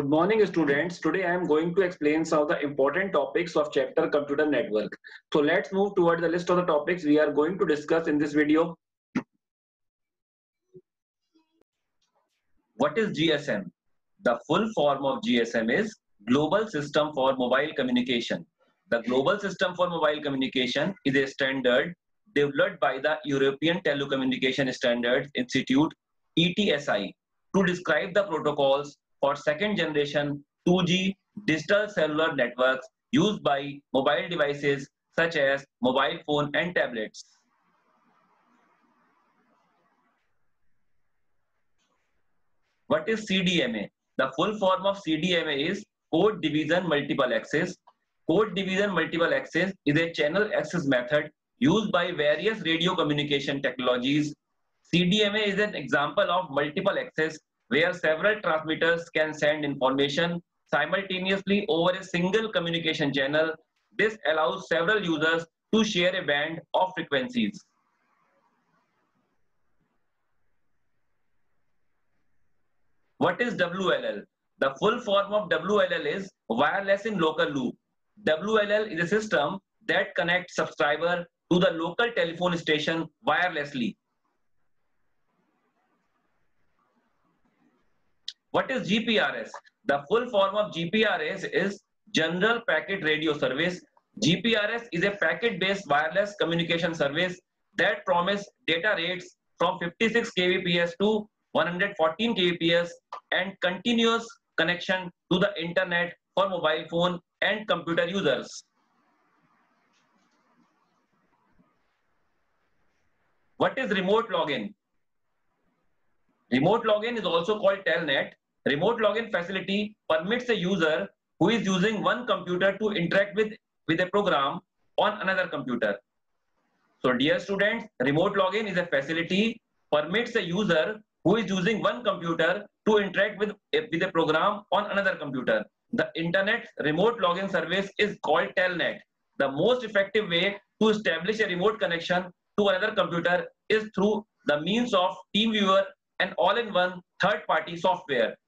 Good morning, students. Today I am going to explain some of the important topics of chapter Computer Network. So let's move toward the list of the topics we are going to discuss in this video. What is GSM? The full form of GSM is Global System for Mobile Communication. The Global System for Mobile Communication is a standard developed by the European Telecommunication Standards Institute (ETSI) to describe the protocols for second generation 2G digital cellular networks used by mobile devices such as mobile phone and tablets. What is CDMA? The full form of CDMA is Code Division Multiple Access. Code Division Multiple Access is a channel access method used by various radio communication technologies. CDMA is an example of multiple access where several transmitters can send information simultaneously over a single communication channel. This allows several users to share a band of frequencies. What is WLL? The full form of WLL is Wireless in Local Loop. WLL is a system that connects subscriber to the local telephone station wirelessly. What is GPRS? The full form of GPRS is General Packet Radio Service. GPRS is a packet-based wireless communication service that promises data rates from 56 kbps to 114 kbps and continuous connection to the internet for mobile phone and computer users. What is remote login? Remote login is also called Telnet. Remote login facility permits a user who is using one computer to interact with a program on another computer. So dear students, remote login is a facility permits a user who is using one computer to interact with a program on another computer. The internet remote login service is called Telnet. The most effective way to establish a remote connection to another computer is through the means of TeamViewer, an all-in-one third-party software.